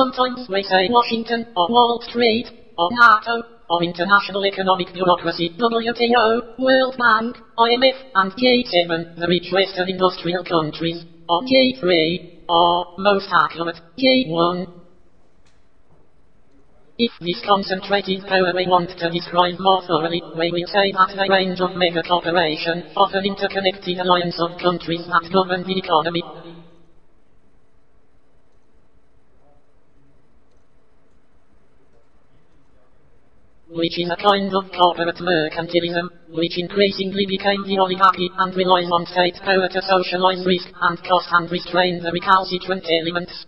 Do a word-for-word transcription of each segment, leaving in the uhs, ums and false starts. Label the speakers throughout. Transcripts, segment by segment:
Speaker 1: Sometimes we say Washington, or Wall Street, or NATO, or International Economic Bureaucracy, W T O, World Bank, I M F, and G seven, the rich Western industrial countries, or G three, or, most accurate, G one. If this concentrated power we want to describe more thoroughly, we will say that the range of mega cooperation, of an interconnected alliance of countries that govern the economy, which is a kind of corporate mercantilism, which increasingly became the oligarchy and relies on state power to socialize risk and cost and restrain the recalcitrant elements.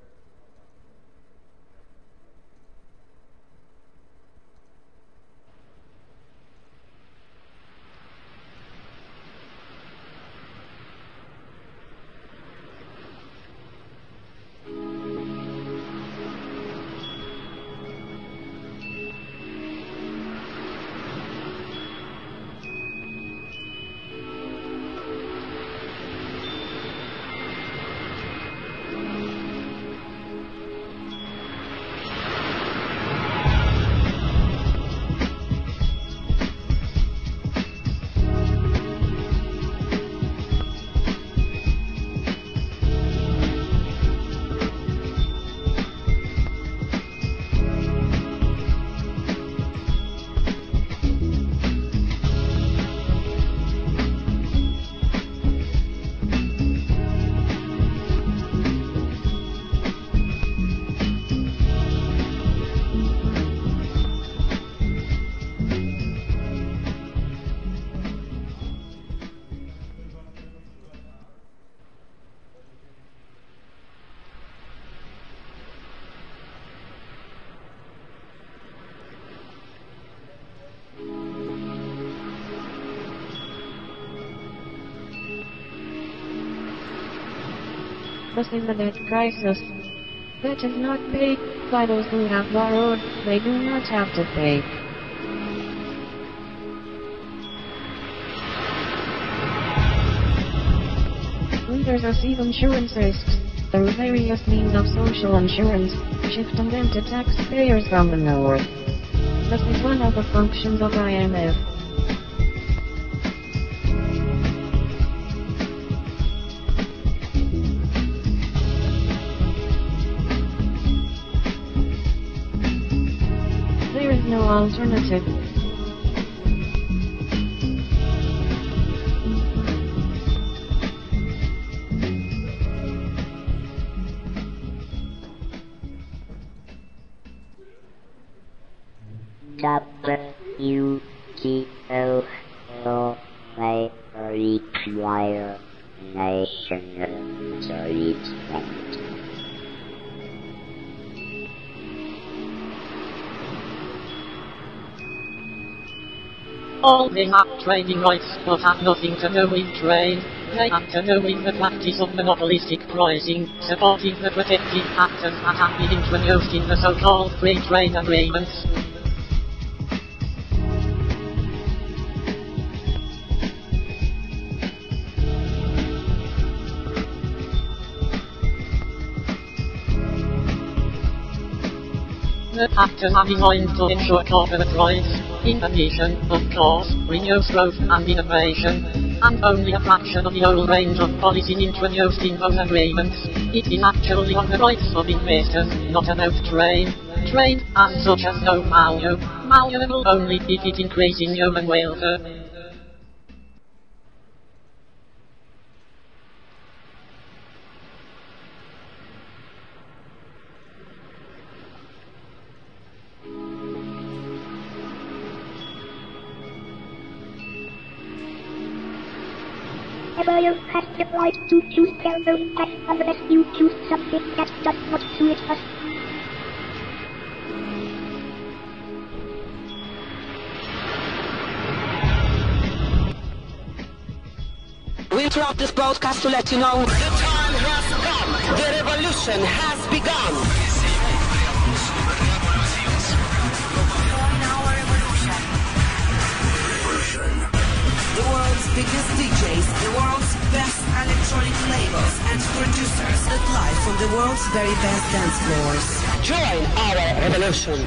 Speaker 2: Thus in the debt crisis, debt is not paid by those who have borrowed, they do not have to pay. Leaders receive insurance risks through various means of social insurance, shifting them to taxpayers from the north. This is one of the functions of I M F. There is no alternative.
Speaker 3: W T O will may require national treatment.
Speaker 1: All they have trading rights but have nothing to do with trade. They have to do with the practice of monopolistic pricing, supporting the protective factors that have been introduced in the so-called free trade agreements. The factors are designed to ensure corporate rights. In addition, of course, renews growth and innovation, and only a fraction of the whole range of policies introduced in those agreements. It is actually on the rights of investors, not about trade. Trade, as such, has no value, valuable only if it increases human welfare.
Speaker 4: Employers have the right to choose their own path unless you choose something that does not suit us.
Speaker 5: We interrupt this broadcast to let you know the time has come. The revolution has begun. Join our revolution. The world's biggest D Js, the world's best electronic labels and producers that live from the world's very best dance floors. Join our revolution.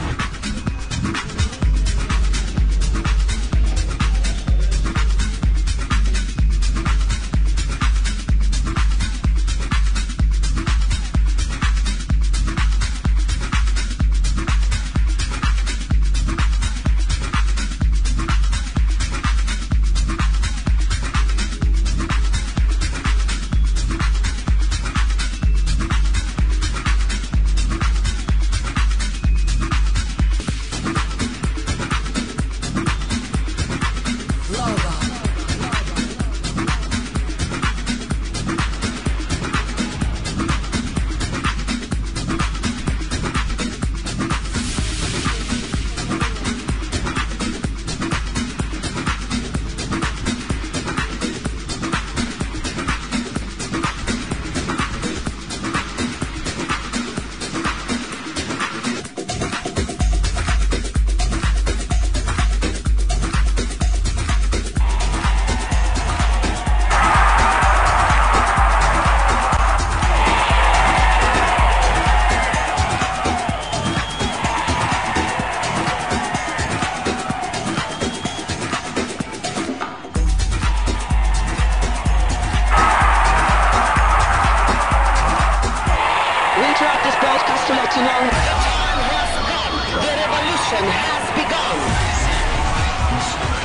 Speaker 5: To let you know the time has come, the revolution has begun.